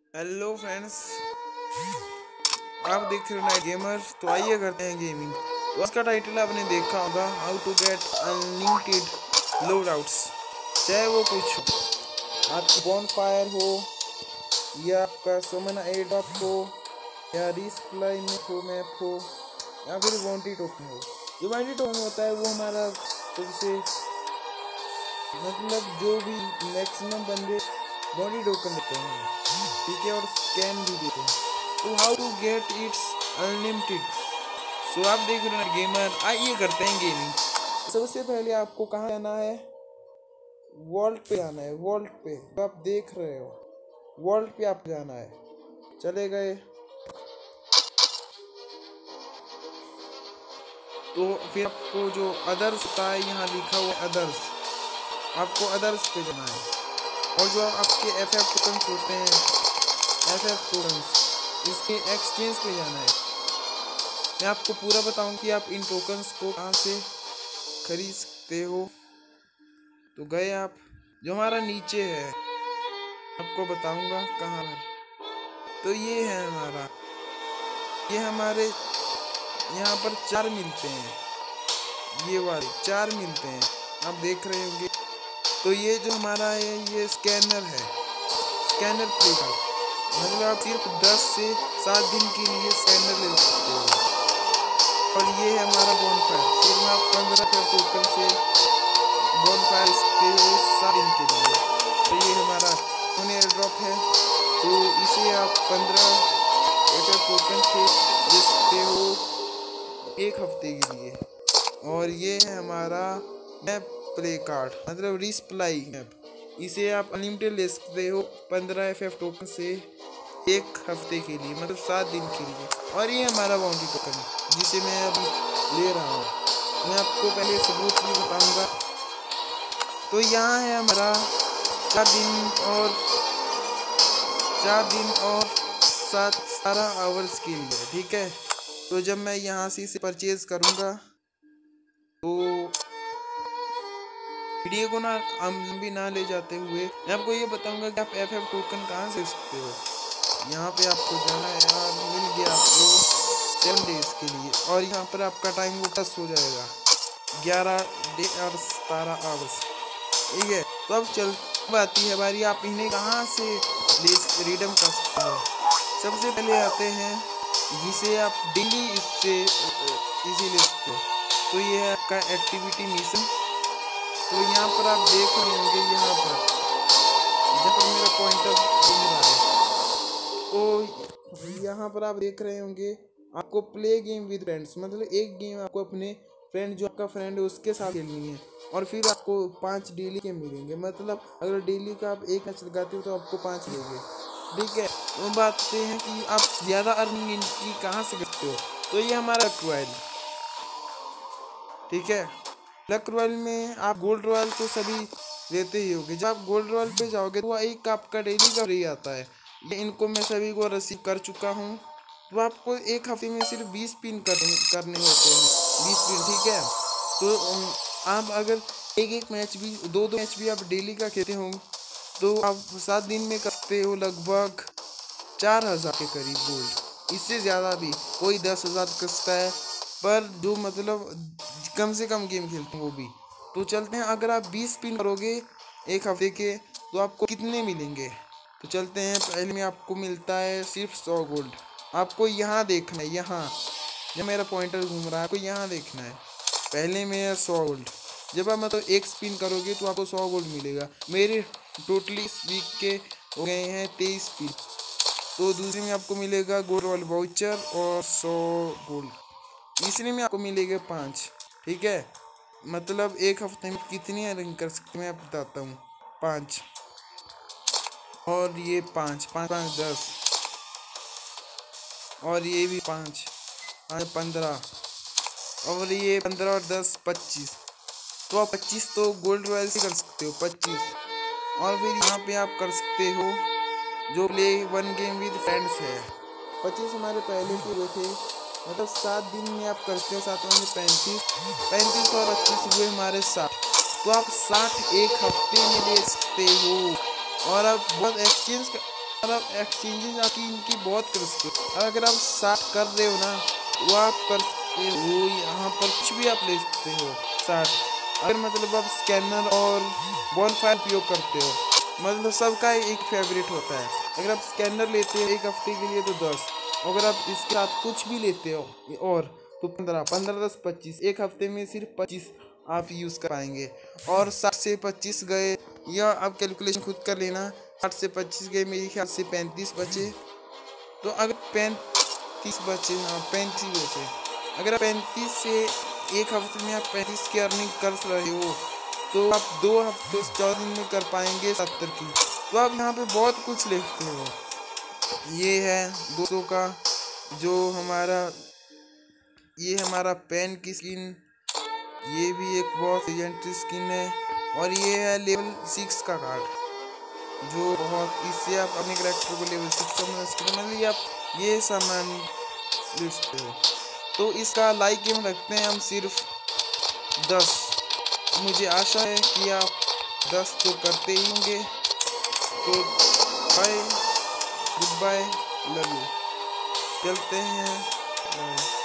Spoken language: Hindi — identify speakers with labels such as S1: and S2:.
S1: हेलो फ्रेंड्स, आप देख रहे हो नाइट गेमर। तो आइए करते हैं गेमिंग। तो उसका टाइटल आपने देखा होगा, how to get unlimited loadouts. चाहे वो कुछ हो, आपकी बॉन फायर हो या आपका सोमना एयर ड्रॉप हो या रिस्प्लाई में हो मैप हो या फिर वांटी टोकन हो। जो वांटी टोकन होता है वो हमारा सबसे जो भी मैक्सिमम बंदे बॉडी टोकन देते हैं, ठीक है, और स्कैन भी देते हैं। तो how to get its unlimited. So आप देख रहे हैं गेमर, आइए करते हैं गेमिंग। सबसे पहले आपको कहाँ जाना है? वॉल्ट पे जाना है। वॉल्ट पे तो आप देख रहे हो, वॉल्ट पे आप जाना है। चले गए तो फिर आपको जो अदर्स होता है, यहाँ लिखा हुआ अदर्स, आपको अदर्स पे जाना है। और जो आपके एफएफ टोकन्स होते हैं, एफएफ टोकन्स, इसके एक्सचेंज पे जाना है। मैं आपको पूरा बताऊं कि आप इन टोकन्स को कहाँ से खरीद सकते हो। तो गए आप, जो हमारा नीचे है आपको बताऊंगा कहाँ है। तो ये है हमारा, ये हमारे यहाँ पर 4 मिलते हैं, ये वाले 4 मिलते हैं, आप देख रहे होंगे। तो ये जो हमारा है ये स्कैनर है, स्कैनर प्ले का मतलब आप सिर्फ 10 से 7 दिन के लिए स्कैनर ले सकते हो। और ये है हमारा बॉनफायर, सिर्फ आप 15 टोकन से बॉनफायर सकते हो 7 दिन के लिए। तो ये हमारा सोने एयर ड्रॉप है, तो इसे आप 15 टोकन से ले सकते हो 1 हफ्ते के लिए। और ये है हमारा मैप प्ले कार्ड, मतलब रिस्प्लाई मैप, इसे आप अनलिमिटेड ले सकते हो 15 टोकन से 1 हफ्ते के लिए, मतलब 7 दिन के लिए। और ये हमारा बाउंड्री टोकन जिसे मैं अभी ले रहा हूँ, मैं आपको पहले सबूत भी बताऊंगा। तो यहाँ है हमारा 4 दिन और 17 आवर्स के लिए, ठीक है। तो जब मैं यहाँ से इसे परचेज करूँगा तो वीडियो को ना लंबी ना ले जाते हुए मैं आपको ये बताऊंगा कि आप एफएफ टोकन कहाँ से सकते हो। यहाँ पे आपको जाना है यार, मिल गया आपको 7 डेज के लिए। और यहाँ पर आपका टाइम वो टच हो जाएगा 11 डे और 17 आवर्स, ठीक है। तो अब चल आती है बारी, आप इन्हें कहाँ से रिडीम कर सकते हो। सबसे पहले आते हैं जिसे आप डेली इससे इजी ले सकते हो। तो ये है आपका एक्टिविटी मिशन। तो यहाँ पर आप देख रहे होंगे, यहाँ पर जहाँ पर मेरा पॉइंटर घूम रहा है, तो यहाँ पर आप देख रहे होंगे आपको प्ले गेम विद फ्रेंड्स, मतलब एक गेम आपको अपने फ्रेंड, जो आपका फ्रेंड है उसके साथ खेलनी है। और फिर आपको 5 डेली के मिलेंगे, मतलब अगर डेली का आप 1 मैच लगाते हो तो आपको 5 मिलेंगे, ठीक है। तो बात ये है कि आप ज़्यादा अर्निंग इनकी कहाँ से करते हो। तो ये हमारा ट्रायल, ठीक है। लक रॉयल में आप गोल्ड रॉयल तो सभी लेते ही होगे। जब आप गोल्ड रॉयल पे जाओगे तो एक आपका डेली का फ्री आता है। ये इनको मैं सभी को रिसीव कर चुका हूँ। तो आपको 1 हफ्ते में सिर्फ 20 पिन करने होते हैं, 20 पिन, ठीक है। तो आप अगर एक मैच भी, दो मैच भी आप डेली का खेलते हो तो आप 7 दिन में करते हो लगभग 4000 के करीब गोल्ड। इससे ज़्यादा भी कोई 10,000 कसता है, पर जो मतलब कम से कम गेम खेलते हैं वो भी। तो चलते हैं, अगर आप 20 पिन करोगे 1 हफ्ते के तो आपको कितने मिलेंगे। तो चलते हैं, पहले में आपको मिलता है सिर्फ 100 गोल्ड। आपको यहाँ देखना है, यहाँ जब मेरा पॉइंटर घूम रहा है आपको यहाँ देखना है। पहले में है 100 गोल्ड। जब आप मतलब 1 स्पिन करोगे तो आपको 100 गोल्ड मिलेगा। मेरे टोटली इस वीक के हो गए हैं 23 स्पिन। तो दूसरे में आपको मिलेगा गोल्ड वाल वाउचर और 100 गोल्ड। तीसरे में आपको मिलेगा 5, ठीक है। मतलब 1 हफ्ते में कितनी अर्निंग कर सकते हैं मैं आप बताता हूँ। 5 और ये 5, 5 5 10, और ये भी 5 5 15, और ये 15 और 10 25। तो आप 25 तो गोल्ड रॉयल से कर सकते हो, 25। और फिर यहाँ पे आप कर सकते हो जो प्ले 1 गेम विद फ्रेंड्स है। 25 हमारे पहले के हुए थे, मतलब 7 दिन में आप करते हो, 7 में 35 और 25 हुए हमारे 60। तो आप 60 1 हफ्ते में ले सकते हो। और आप बहुत एक्सचेंज मतलब एक्सचेंजेस आपकी इनकी बहुत कर सकते हो। अगर आप 60 कर रहे हो ना, वो आप कर सकते हो, यहाँ पर कुछ भी आप ले सकते हो 60। अगर मतलब आप स्कैनर और बॉनफायर उपयोग करते हो, मतलब सबका एक फेवरेट होता है। अगर आप स्कैनर लेते हो एक हफ्ते के लिए तो 10, अगर आप इसके साथ कुछ भी लेते हो और तो 15, 15 10 25, एक हफ्ते में सिर्फ 25 आप यूज़ कर पाएंगे। और 60 से 25 गए, या आप कैलकुलेशन खुद कर लेना। 60 से 25 गए, मेरे ख्याल से 35 बचे। तो अगर 35 बचे, हाँ 35 बचे, अगर आप 35 से एक हफ्ते में आप 35 की अर्निंग कर रहे हो, तो आप 2 हफ्ते 14 दिन में कर पाएंगे 70 की। तो आप यहाँ पे बहुत कुछ लिखते हो। ये है 200 का जो हमारा, ये हमारा पेन की स्किन, ये भी एक बहुत लेजेंडरी स्किन है। और ये है लेवल 6 का कार्ड, जो बहुत, इससे आप अपने करेक्टर को लेवल 6 मतलब आप ये सामान ले सकते हो। तो इसका लाइक गेम रखते हैं हम सिर्फ 10। मुझे आशा है कि आप 10 तो करते ही होंगे। तो bye, good bye, love you, चलते हैं, बाय।